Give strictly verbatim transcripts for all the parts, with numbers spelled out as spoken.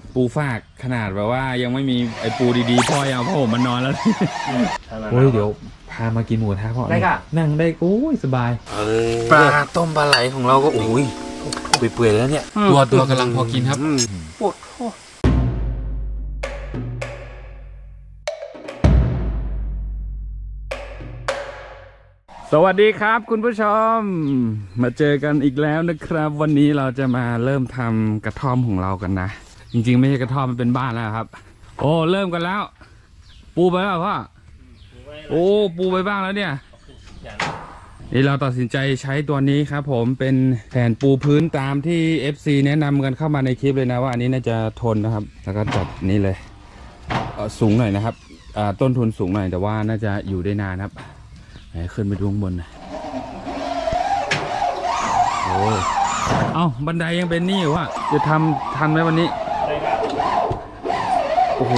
ปูฝากขนาดแบบว่ายังไม่มีไอปูดีๆพ่อยังเอาพ่อผมมันนอนแล้วโอ้ยเดี๋ยวพามากินหมูท้าพ่อได้ค่ะนั่งได้โอ้ยสบายปลาต้มปลาไหลของเราก็โอ้ยเปื่อยๆแล้วเนี่ยตัวตัวกำลังพอกินครับปวดสวัสดีครับคุณผู้ชมมาเจอกันอีกแล้วนะครับวันนี้เราจะมาเริ่มทำกระท่อมของเรากันนะจริงๆไม่ใช่กระท่อมมันเป็นบ้านแล้วครับโอ้เริ่มกันแล้วปูไปแล้วพ่อโอ้ปูไปบ้างแล้วเนี่ยนี่เราตัดสินใจใช้ตัวนี้ครับผมเป็นแผ่นปูพื้นตามที่ เอฟ ซี แนะนำกันเข้ามาในคลิปเลยนะว่าอันนี้น่าจะทนนะครับแล้วก็จัดนี้เลยสูงหน่อยนะครับต้นทุนสูงหน่อยแต่ว่าน่าจะอยู่ได้นานครับขึ้นไปดูข้างบนนะโอ้เอ้าบันไดยังเป็นนี่อยู่วะจะทำทันไหมวันนี้โอ้โห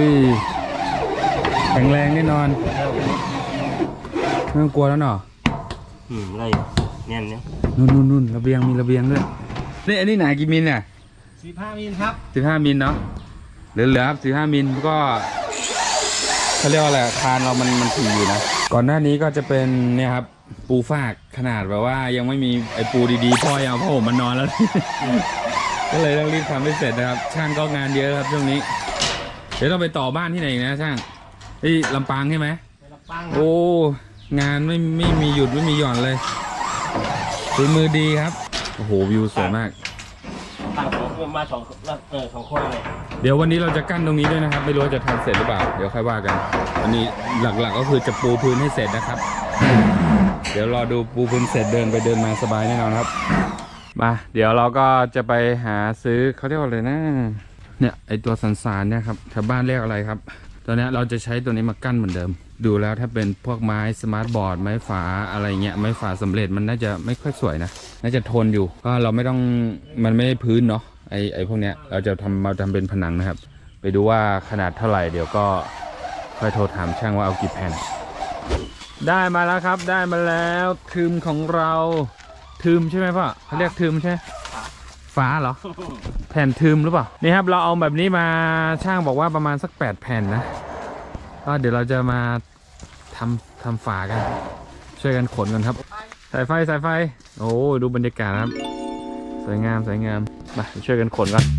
แข็งแรงแน่นอนไม่ต้องกลัวแล้วเนาะอืมอะไรแน่นเนี่ยนู่นนู่นนู่นระเบียงมีระเบียงด้วยนี่อันนี้หนากี่มิลเนี่ยสิบห้ามิลครับสิบห้ามิลเนาะเหลือเหลือครับสิบห้ามิลก็เขาเรียกว่าอะไรคานเรามันมันถี่อยู่นะก่อนหน้านี้ก็จะเป็นเนี่ยครับปูฝากขนาดแบบว่ายังไม่มีไอปูดีๆพ่อยังเอาพ่อผมมันนอนแล้ว ก็เลยต้องรีบทำให้เสร็จนะครับช่างก็งานเยอะครับช่วงนี้เดี๋ยวต้องไปต่อบ้านที่ไหนอีกนะช่างที่ลำปางใช่ไหมลำปางโอ้งานไม่ไม่มีหยุดไม่มีหย่อนเลยฝีมือดีครับโอ้โหวิวสวยมากต่างของมาสองเออสองคนเลยเดี๋ยววันนี้เราจะกั้นตรงนี้ด้วยนะครับไม่รู้ว่าจะทำเสร็จหรือเปล่าเดี๋ยวค่อยว่ากันวันนี้หลักๆก็คือจะปูพื้นให้เสร็จนะครับเดี๋ยวรอดูปูพื้นเสร็จเดินไปเดินมาสบายแน่นอนครับมาเดี๋ยวเราก็จะไปหาซื้อเขาเรียกว่าอะไรนะเนี่ยไอตัวสันสานเนี่ยครับแถวบ้านเรียกอะไรครับตอนนี้เราจะใช้ตัวนี้มากั้นเหมือนเดิมดูแล้วถ้าเป็นพวกไม้สมาร์ทบอร์ดไม้ฝาอะไรเงี้ยไม้ฝาสำเร็จมันน่าจะไม่ค่อยสวยนะน่าจะทนอยู่ก็เราไม่ต้องมันไม่ได้พื้นเนาะไอไอพวกเนี้ยเราจะทำมาทำเป็นผนังนะครับไปดูว่าขนาดเท่าไหร่เดี๋ยวก็ค่อยโทรถามช่างว่าเอากี่แผ่นได้มาแล้วครับได้มาแล้วทึมของเราทึมใช่ไหมพ่อเขาเรียกทึมใช่ฟ้าเหรอแผ่นทึมหรือเปล่านี่ครับเราเอาแบบนี้มาช่างบอกว่าประมาณสักแปดแผ่นนะก็เดี๋ยวเราจะมาทำทำฝากันช่วยกันขนกันครับสายไฟสายไฟโอ้ดูบรรยากาศครับสวยงามสวยงามมาช่วยกันขนกัน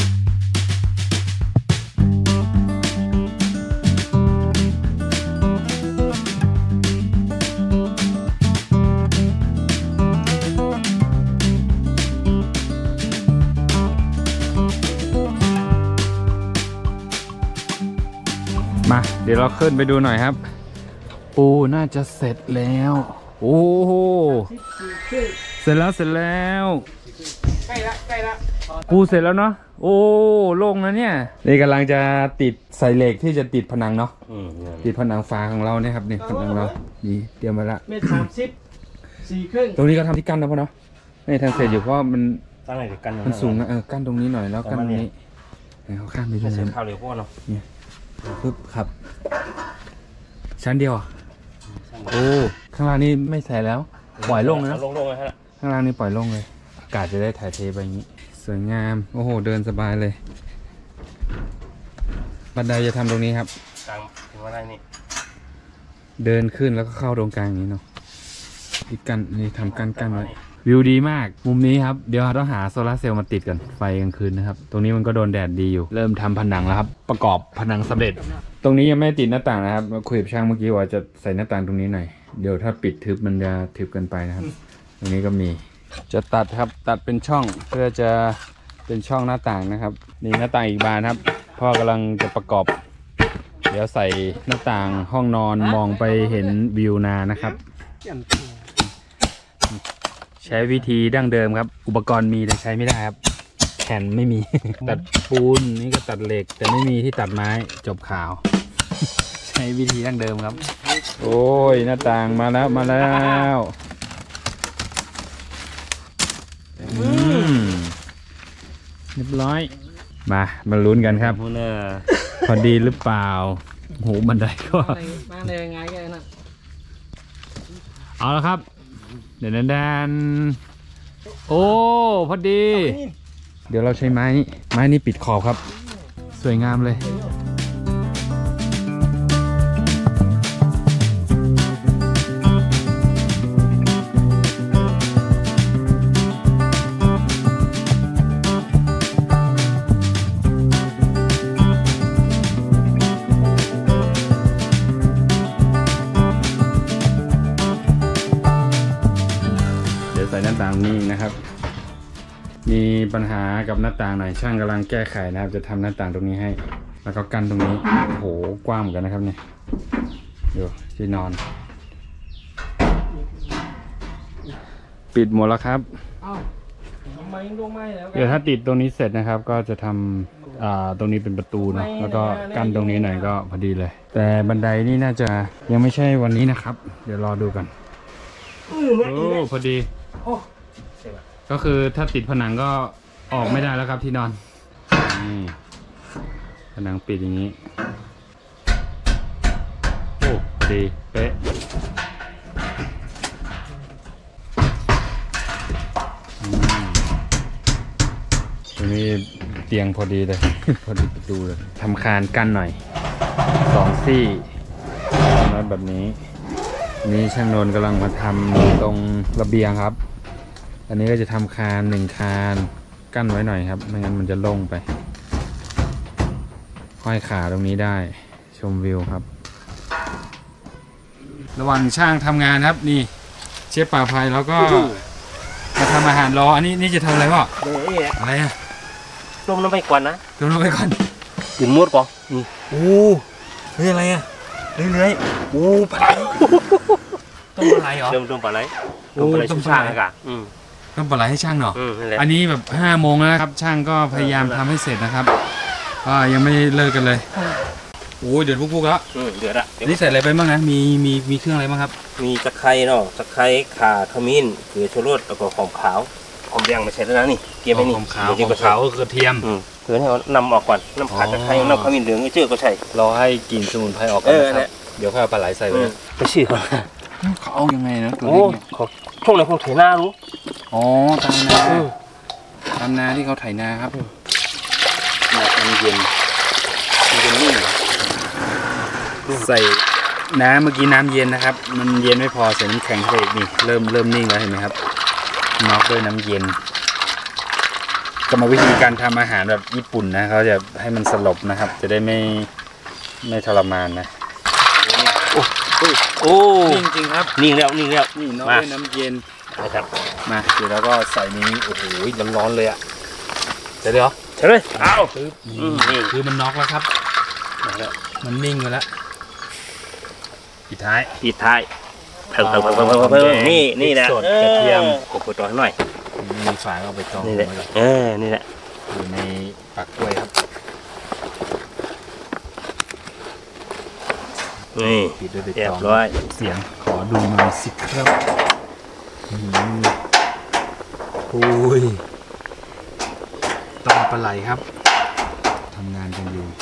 มาเดี๋ยวเราขึ้นไปดูหน่อยครับปูน่าจะเสร็จแล้วโอ้โหเสร็จแล้วเสร็จแล้วใกล้ละใกล้ละปูเสร็จแล้วเนาะโอ้โล่งนะเนี่ยนี่กำลังจะติดใส่เหล็กที่จะติดผนังเนาะติดผนังฟ้าของเราเนี่ยครับนี่ผนังเรานี่เตรียมมาละเมตรสามสิบสี่ครึ่งตรงนี้ก็ทำที่กั้นแล้วพ่อเนาะนี่ทางเสร็จอยู่เพราะมันตั้งไหนกันมันสูงนะเออกั้นตรงนี้หน่อยแล้วกั้นตรงนี้เขาข้ามไปเลยเสร็จข่าวเร็วพ่อเนาะเนี่ยปึ๊บครับชั้นเดียวโอ้ข้างล่างนี้ไม่ใส่แล้วปล่อยลงนะลงลงเลยฮะข้างล่างนี้ปล่อยลงเลยอากาศจะได้ถ่ายเทไปอย่างนี้สวยงามโอ้โหเดินสบายเลยบันไดจะทำตรงนี้ครับกลางถึงว่าได้นี่เดินขึ้นแล้วก็เข้าตรงกลางอย่างนี้เนาะที่กันนี่ทำกันกันไว้วิวดีมากมุมนี้ครับเดี๋ยวเราต้องหาโซลาร์เซลล์มาติดกันไฟกลางคืนนะครับตรงนี้มันก็โดนแดดดีอยู่เริ่มทำผนังแล้วครับประกอบผนังสำเร็จตรงนี้ยังไม่ติดหน้าต่างนะครับคุยกับช่างเมื่อกี้ว่าจะใส่หน้าต่างตรงนี้หน่อยเดี๋ยวถ้าปิดทึบมันจะทึบเกินไปนะครับตรงนี้ก็มีจะตัดครับตัดเป็นช่องเพื่อจะเป็นช่องหน้าต่างนะครับนี่หน้าต่างอีกบานครับพ่อกำลังจะประกอบเดี๋ยวใส่หน้าต่างห้องนอนมองไปเห็นวิวนานะครับใช้วิธีดั้งเดิมครับอุปกรณ์มีแต่ใช้ไม่ได้ครับแผ่นไม่มี ตัดปูนนี่ก็ตัดเหล็กแต่ไม่มีที่ตัดไม้จบข่าว ใช้วิธีดั้งเดิมครับโอ้ยหน้าต่างมาแล้วมาแล้วอืมเรียบร้อยมามาลุ้นกันครับพอดีหรือเปล่าโหบันไดก็มาเลยไงกันนะเอาละครับเดี๋ยวแดนโอ้พอดีเดี๋ยวเราใช้ไม้ไม้นี้ปิดขอบครับสวยงามเลยใส่หน้าต่างนี้นะครับ มีปัญหากับหน้าต่างหน่อยช่างกำลังแก้ไขนะครับจะทำหน้าต่างตรงนี้ให้แล้วก็กั้นตรงนี้โอ้โหกว้างเหมือนกันนะครับเนี่ยดูที่นอน ปิดหมดแล้วครับอ้าวทำไมลงไม่แล้วกันเดี๋ยวถ้าติดตรงนี้เสร็จนะครับ ก็จะทำอ่าตรงนี้เป็นประตูเนาะแล้วก็กั้นตรงนี้หน่อยก็พอดีเลย แต่บันไดนี่น่าจะยังไม่ใช่วันนี้นะครับ เดี๋ยวรอดูกันอือเนี่ยโอ้พอดีโอ้ก็คือถ้าติดผนังก็ออกไม่ได้แล้วครับที่นอนนี่ผนังปิดอย่างนี้โอ้ดีเป๊ะอืมตรงนี้เตียงพอดีเลย พอดีประตูเลยทำคานกั้นหน่อยสองซี่แล้วแบบนี้นี่ช่างนนท์กำลังมาทำตรงระเบียงครับอันนี้ก็จะทำคานหนึ่งคานกั้นไว้หน่อยครับไม่งั้นมันจะล่งไปห้อยขาตรงนี้ได้ชมวิวครับระหว่างช่างทำงานครับนี่เชฟป่าภัยแล้วก็มาทำอาหารรออันนี้นี่จะทำอะไรวะนี่แหละอะไรอะต้มน้ำไปก่อนนะต้มลงไปก่อนกินมดก่อนนี่โอ้เฮ้ยอะไรอะเรื่อยๆโอ้ปลาไหลต้มปลาไหลเหรอเริ่มต้มปลาไหลโอ้ต้มปลาไหลต้มปลาไหลช่างๆกันอืมต้มปลาไหลให้ช่างเนาะอืมนั่นแหละอันนี้แบบห้าโมงแล้วครับช่างก็พยายามทำให้เสร็จนะครับก็ยังไม่เลิกกันเลยโอ้ยเดือดพุกๆแล้วอืมเดือดอะนี่ใส่อะไรไปบ้างนะมีมีมีเครื่องอะไรบ้างครับมีตะไคร้เนาะตะไคร้ข่าขมิ้นเกลือชูรสแล้วก็หอมขาวหอมแดงไม่ใช่แล้วนะนี่เกลี่ยไปนี่หอมขาวเดี๋ยหอก็มใส่ขาวก็กระเทียมอืมเกลือให้เอานำออกก่อนน้ำขาดตะไคร้อ๋อน้ำขมิ้นเหลืองเจือก็ใช่รอให้กลิ่นสมุนไพรออกก่อนเออนะคเนี่รับยเดี๋ยวค่อยเอาปลาไหลใส่ไปอืมไปชื่อเขาเขาเอายังไงนะตัวโอ้นี้เนี่ยเขาช่วงไหนคงเทน่ารู้อ๋อตามนาอืมตามนาที่เขาไถนาครับน้ำเย็นมันจะนิ่งเหรอใส่น้ำเมื่อกี้น้ำเย็นนะครับ มันเย็นไม่พอใส่น้ำแข็งเข้าไปอีกนี่เริ่มเริ่มนิ่งแล้วเห็นไหมครับน็อกด้วยน้ำเย็นกรรมวิธีการทำอาหารแบบญี่ปุ่นนะเขาจะให้มันสลบนะครับ จะได้ไม่ไม่ทรมานนะโอ้นิ่งจริงครับนิ่งแล้วนิ่งแล้วนี่น็อกมาด้วยน้ำเย็นนะครับมาเดี๋ยวเราก็ใส่นี้โอ้โหร้อนๆเลยอะเดี๋ยวเดี๋ยวใช่เลยเอาปึ๊บอืมนี่คือมันน็อกแล้วครับมาแล้วมันนิ่งไปแล้วปิดท้ายปิดท้ายเพิ่มเพิ่มเพิ่มเพิ่มเพิ่มเพิ่มนี่นี่แหละสดกระเทียมกดกดต่อให้หน่อยมีฝาเอาไปตองนี่แหละไว้ก่อนเออนี่แหละอยู่ในปักกล้วยครับนี่ปิดด้วยใบเรียตบองร้อยเสียงขอดูหน่อยสิครับอืมอุ้ยต้มปลาไหลครับทำงานกันอยู่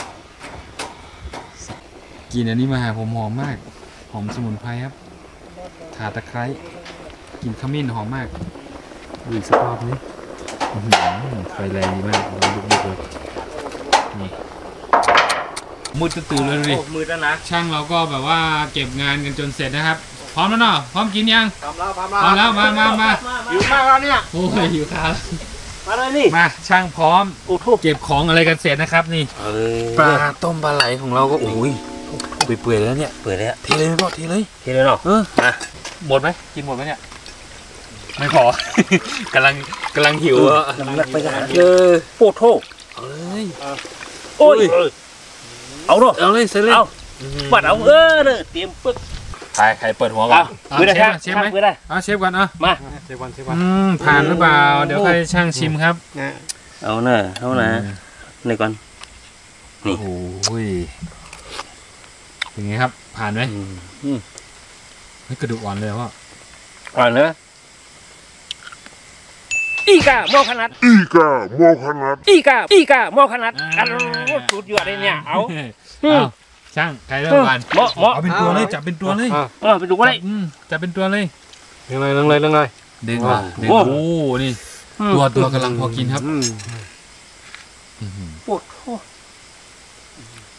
กินอันนี้มาหาผมหอมมากหอมสมุนไพรครับข่าตะไคร้กลินขมิ้นหอมมากดูอีกสักรอบนี้อื้อหือไฟแรงดีมากลุกๆเลยนี่มืดตื่นเลยดูดิโอ้มือแล้วนะช่างเราก็แบบว่าเก็บงานกันจนเสร็จนะครับ พร้อมแล้วเนาะพร้อมกินยังพร้อมแล้วพร้อมพร้อมแล้วมามามาอยู่มากแล้วเนี่ยโอ้ยหิวข้าวมาเลยนี่มาช่างพร้อมโอ้โหเก็บของอะไรกันเสร็จนะครับนี่เออปลาต้มปลาไหลของเราก็โอ้ยเปื่อยๆแล้วเนี่ยเปิดแล้วเทเลยไหมพ่อเทเลยทีเลยเนาะเออมาหมดไหมกินหมดไหมเนี่ยไม่พอ กำลังกำลังหิวอ่ะน้ำหนักไปกันเออโอ้โหเอ้ยโอ้ยเอาเนาะเอาเลยเสร็จเลยเอาปัดเอาเออเด้อเตรียมปึ๊กใครใครเปิดหัวก่อนเอามือได้เชครัฟบเชฟไหมมือได้เอาเชฟก่อนอ่ะมาเชฟวันเชฟวันอืมผ่านหรือเปล่าเดี๋ยวค่อยช่างชิมครับเอาเนอะเอานะนี่ก่อน นี่โอ้โหเป็นไงครับ ผ่านไหมเฮ้ยกระดูกอ่อนเลยว่ะอ่อนเนอะอีกาโมขนาด Iga Mohanat อีกาอีกาโมขนาดอันสุดยอดเลยเนี่ยเอาเอาช่างใครเริ่มก่อนเหมาะเหมาะเอาเป็นตัวเลยจับเป็นตัวเลยเออไปดูว่าไรจับอืมจับเป็นตัวเลยเรื่องอะไรเรื่องอะไรเรื่องอะไรดึงมาดึงโอ้โอ้นี่ตัวตัวกำลังพอกินครับอืมอื้อหือโอ้โห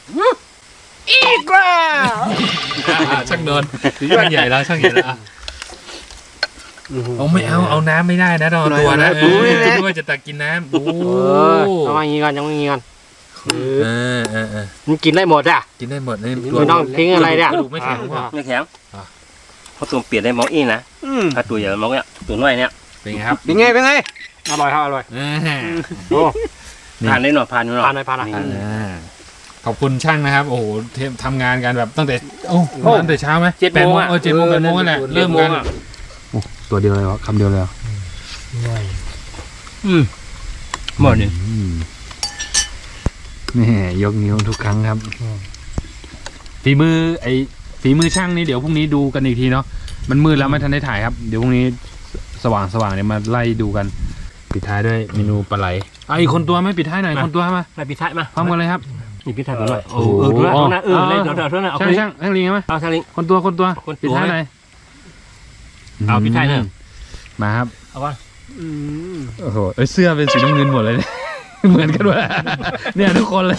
อีกว่าช่างโดนช่างใหญ่แล้วช่างใหญ่แล้วอ่ะเอาไม่เอาเอาน้ำไม่ได้นะต้องเอาตัวนะเออคิดว่าจะตักกินน้ำโอ้เออเอามาอย่างงี้กันยังไม่งี้กันเออเออเออมันกินได้หมดอ่ะกินได้หมดนี่ไม่ต้องทิ้งอะไรเนี่ยกระดูกไม่แข็งว่ะไม่แข็งเพราะตัวเปลี่ยนได้มองอีนะถ้าตัวใหญ่มองเนี่ยตัวน้อยเนี่ยเป็นไงครับเป็นไงเป็นไงอร่อยครับอร่อยอ่าโอ้ผ่านได้หน่อยผ่านอยู่หน่อยผ่านหน่อยผ่านหน่อยอ่าขอบคุณช่างนะครับ โอ้โหเทมทำงานกันแบบตั้งแต่โอ้ตั้งแต่เช้าไหมเจ็ดโมงอ่ะเออเจ็ดโมงแปดโมงนั่นแหละเริ่มกันโอ้ตัวเดียวเลยวะคำเดียวเลยเหรออืมหมดเลยอืมนี่ยกนิ้วทุกครั้งครับฝีมือไอฝีมือช่างนี่เดี๋ยวพรุ่งนี้ดูกันอีกทีเนาะมันมืดแล้วไม่ทันได้ถ่ายครับเดี๋ยวพรุ่งนี้สว่างสว่างๆเนี่ยมาไล่ดูกันปิดท้ายด้วยเมนูปลาไหลเอาอีกคนตัวไหมปิดท้ายหน่อยคนตัวมามาพิทัยมาพร้อมกันเลยครับนี่พิทัยตัวหน่อยโอ้โหเออดูแลเอานะเออเล่นเดี๋ยวเดี๋ยวเดี๋ยวนะเอาช่างไปช่างช่างลิงไหมเอาทางลิงคนตัวคนตัวคนตัวปิดท้ายหน่อยเอาปิดท้ายหน่อยมาครับเอาวะโอ้โหเอ้ยเสื้อเป็นสีน้ำเงินหมดเลยเนี่ย เหมือนกันว่ะเนี่ยทุกคนเลย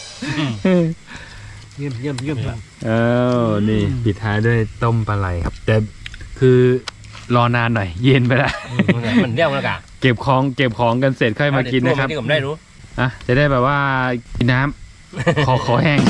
เยี่ยมเยี่ยมเยี่ยมเออนี่ปิดท้ายด้วยต้มปลาไหลครับ แต่คือรอนานหน่อย เย็นไปแล้วมันเรียกมันกะเก็บของเก็บของกันเสร็จค่อยมากินนะครับที่ผมได้รู้อ่ะจะได้แบบว่ากินน้ำ ขอขอแห้ง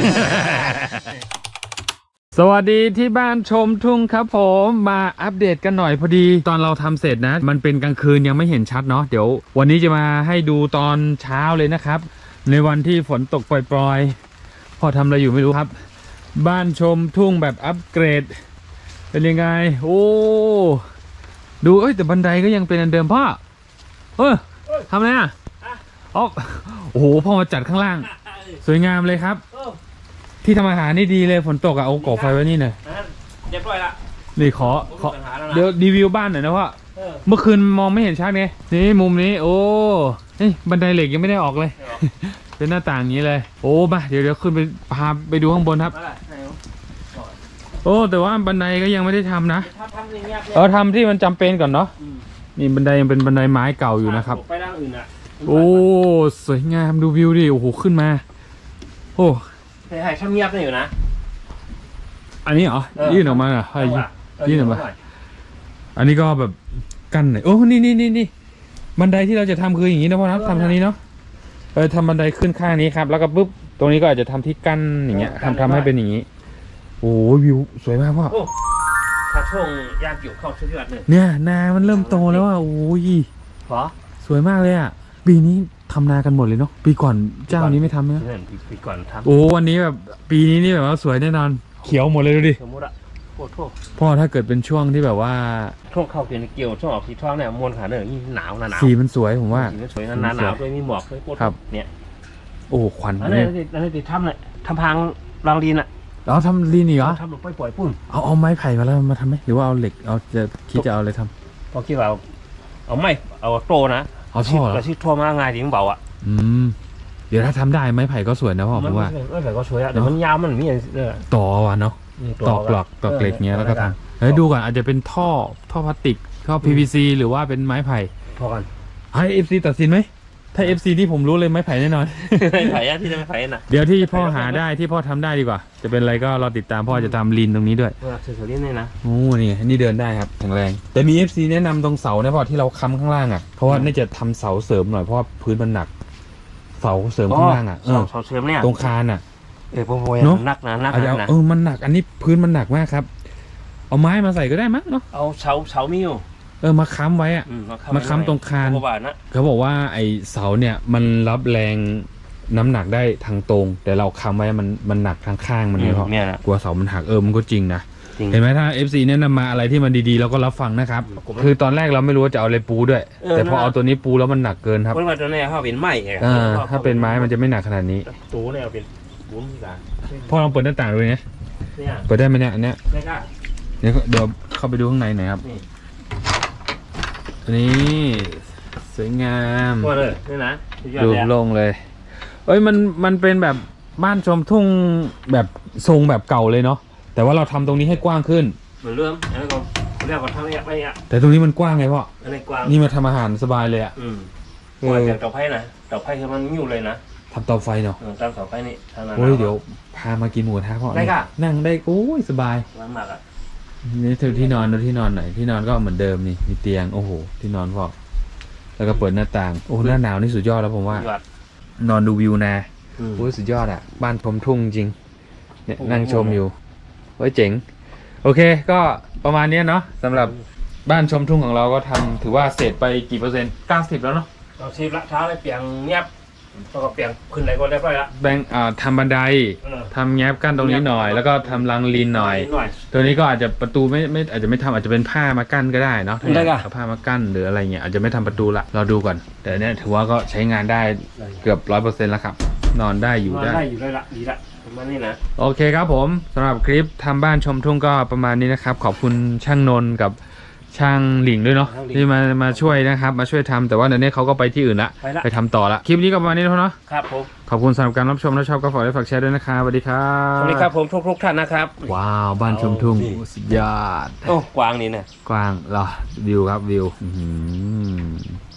สวัสดีที่บ้านชมทุ่งครับผมมาอัปเดตกันหน่อยพอดีตอนเราทำเสร็จนะ มันเป็นกลางคืนยังไม่เห็นชัดเนาะเดี๋ยววันนี้จะมาให้ดูตอนเช้าเลยนะครับ ในวันที่ฝนตกปล่อยๆพอทำอะไรอยู่ไม่รู้ครับ บ้านชมทุ่งแบบอัปเกรด เป็นยังไงโอ้ดูเอ้ยแต่บันไดก็ยังเป็นอันเดิมพ่อเออทำอะไรอ่ะอ๋อโอ้โหพ่อมาจัดข้างล่าง สวยงามเลยครับ ที่ทำอาหารนี่ดีเลยฝนตกอะเอาก่อไฟไว้นี่หน่อยเรียบร้อยละนี่ขอขอเดี๋ยวรีวิวบ้านหน่อยนะว่าเมื่อคืนมองไม่เห็นชัดไงนี่มุมนี้โอ้เฮ้ยบันไดเหล็กยังไม่ได้ออกเลย เป็นหน้าต่างอย่างนี้เลยโอ้มาเดี๋ยวเดี๋ยวขึ้นไปพาไปดูข้างบนครับโอ้แต่ว่าบันไดก็ยังไม่ได้ทำนะเออทำที่มันจำเป็นก่อนเนาะนี่บันไดยังเป็นบันไดไม้เก่าอยู่นะครับไปด้านอื่นอ่ะโอ้สวยงามดูวิวดิโอ้โหขึ้นมาโอ้ให้ให้ช่างเงียบได้อยู่นะอันนี้เหรอยื่นออกมาเหรอให้ยื่นออกมาอันนี้ก็แบบกั้นหน่อยโอ้นี่นี่นี่นี่บันไดที่เราจะทำคืออย่างนี้นะพ่อนะทำทางนี้เนาะเออทำบันไดขึ้นข้างนี้ครับแล้วก็ปุ๊บตรงนี้ก็อาจจะทำที่กั้นอย่างเงี้ยทำทำให้เป็นอย่างนี้โอ้วิวสวยมากพ่อถ้าช่วงยามเกี่ยวข้าวช่วงที่วัดเนี่ยเนี่ยนามันเริ่มโตแล้วอ่ะโอ้ยขอสวยมากเลยอ่ะปีนี้ทำนากันหมดเลยเนาะปีก่อนเจ้านี้ไม่ทำนะปีก่อนทำโอ้วันนี้แบบปีนี้นี่แบบว่าสวยแน่นอนเขียวหมดเลยดูดิสมมติอะโคตรโทษพ่อถ้าเกิดเป็นช่วงที่แบบว่าช่วงเข้าเกี่ยวเกี่ยวช่วงออกสีท้องเนี่ยมวลขาเนี่ยยิ่งหนาวหนาหนาวสีมันสวยผมว่าสีมันสวยหนาหนาวด้วยมีหมอกด้วยโคตรครับเนี่ยโอ้ควันอันเนี่นี้ยอันนี้ติดทำเลยทำพังรางลีนอ่ะเราทำลีนอีกเหรอทำลงไปปล่อยปุ้นเอาเอาไม้ไผ่มาแล้วมาทำไหมหรือว่าเอาเหล็กเอาจะคิดจะเอาอะไรทำพอคิดว่าเอาไม่เอาโตนะเอาท่อเหรอแต่ที่ทั่วมาง่ายจริงเบาอ่ะอืมเดี๋ยวถ้าทำได้ไม้ไผ่ก็สวยนะพ่อผมว่าเออแต่ก็สวยอ่ะแต่มันยาวมันมีเออต่อว่ะเนาะตอกหลอกตอกเหล็กเงี้ยแล้วก็ทำเฮ้ยดูก่อนอาจจะเป็นท่อท่อพลาสติกท่อ พี วี ซี หรือว่าเป็นไม้ไผ่พอกันให้เอฟซีตัดสินไหมถ้าเอฟซีที่ผมรู้เลยไม้ไผ่แน่นอนไม่ไผ่อะที่จะไม่ไผ่น่ะเดี๋ยวที่พ่อหาได้ที่พ่อทำได้ดีกว่า จะเป็นอะไรก็รอติดตามพ่อจะทำลีนตรงนี้ด้วยเออเฉยๆนี่นะโอ้นี่นี่เดินได้ครับแข็งแรง แต่มี เอฟ ซี แนะนำตรงเสานะพ่อที่เราค้ำข้างล่างอ่ะเพราะว่าน่าจะทำเสาเสริมหน่อยเพราะว่าพื้นมันหนัก เสาเสริมข้างล่างอ่ะเออเสาเสริมเนี่ยตรงคานอ่ะเออพวกโวยเนอะนักนะนักอาจจะเอานะเออมันหนักอันนี้พื้นมันหนักมากครับ เอาไม้มาใส่ก็ได้มั้งเนาะเอาเสาเสามีอยู่เออมาค้ำไว้อ่ะอืมาค้ำตรงคานกว่าบาทนะเขาบอกว่าไอเสาเนี่ยมันรับแรงน้ำหนักได้ทางตรง แต่เราค้ำไว้มันมันหนักทางข้างมันเนี่ยเพราะเนี่ยนะกลัวเสามันหักเออมันก็จริงนะจริงเห็นไหมถ้า เอฟ ซี แนะนำมาอะไรที่มันดีๆเราก็รับฟังนะครับผมคือตอนแรกเราไม่รู้ว่าจะเอาอะไรปูด้วยเออแต่พอนะเอาตัวนี้ปูแล้วมันหนักเกินครับเพราะว่าตัวนี้เขาเป็นไม้ไงเออถ้าเป็นไม้มันจะไม่หนักขนาดนี้ตูเนี่ยเอาเป็นบุ้มกันพ่อลองเปิดหน้าต่างดูนะเนี่ยเปิดได้ไหมเนี่ยอันเนี้ยไม่กล้าเดี๋ยวเดี๋ยวเข้าไปดูข้างในหน่อยครับนี่นี่สวยงามตัวเลยนี่นะสุดยอดดูเลยอะโล่งเลย เอ้ยมันมันเป็นแบบบ้านชมทุ่งแบบทรงแบบเก่าเลยเนาะแต่ว่าเราทำตรงนี้ให้กว้างขึ้นเหมือนเรื่องแล้วก็เรียกว่าทำเนี่ยไปอ่ะแต่ตรงนี้มันกว้างไงพ่ออะไรกว้างนี่มาทำอาหารสบายเลยอ่ะอืมเอก่อนอจากเต่าไผ่นะเต่าไผ่คือมันยิ้วเลยนะทำเตาไฟเนาะเออตั้งเสาไฟนี่ทางนั้นโอ้ยเดี๋ยวพามากินหมูกระทะพ่อได้ค่ะนั่งได้โอ้ยสบายร้านหมักอ่ะนี่เธอที่นอนดูที่นอนหน่อยที่นอนก็เหมือนเดิมนี่มีเตียงโอ้โหที่นอนพ่อแล้วก็เปิดหน้าต่างโอ้หน้าหนาวนี่สุดยอดแล้วผมว่ายอดนอนดูวิวนาอืมโอ้ยสุดยอดอ่ะบ้านชมทุ่งจริงเนี่ยโอ้โหนั่งชมอยู่โอ้ยเจ๋งโอเคก็ประมาณเนี้ยเนาะสำหรับบ้านชมทุ่งของเราก็ทำถือว่าเสร็จไปกี่เปอร์เซ็นต์เก้าสิบแล้วเนาะเราชีพละเท้าเลยเปียงเงียบแล้วก็เปียงขึ้นไหนก็ได้ค่อยละแบ่งอ่าทำบันไดเออทำแงบกั้นตรงนี้หน่อย แล้วก็ทำรังลินหน่อยหน่อยตัวนี้ก็อาจจะประตูไม่ไม่อาจจะไม่ทำอาจจะเป็นผ้ามากั้นก็ได้เนาะได้ค่ะเอาผ้ามากั้นหรืออะไรเงี้ยอาจจะไม่ทำประตูละเราดูก่อน แต่เนี้ยถือว่าก็ใช้งานได้เกือบร้อยเปอร์เซ็นต์แล้วครับ นอนได้อยู่มาได้ได้อยู่ได้ละดีละประมาณนี้นะโอเคครับผมสำหรับคลิปทำบ้านชมทุ่งก็ประมาณนี้นะครับ ขอบคุณช่างนนท์กับช่างหลิงด้วยเนาะที่มามาช่วยนะครับ มาช่วยทำแต่ว่าเดี๋ยวนี้เขาก็ไปที่อื่นละไปละไปทำต่อละคลิปนี้ก็ประมาณนี้เท่านั้นเนาะครับผมขอบคุณสำหรับการรับชมและชอบก็ฝากไลค์ฝากแชร์ด้วยนะครับสวัสดีครับสวัสดีครับผมทุกๆท่านนะครับว้าวบ้านชมทุ่งเอาดิโอ้สุดยอดโอ้กวางนี่นะกว้างเหรอวิวครับวิวอื้อหือ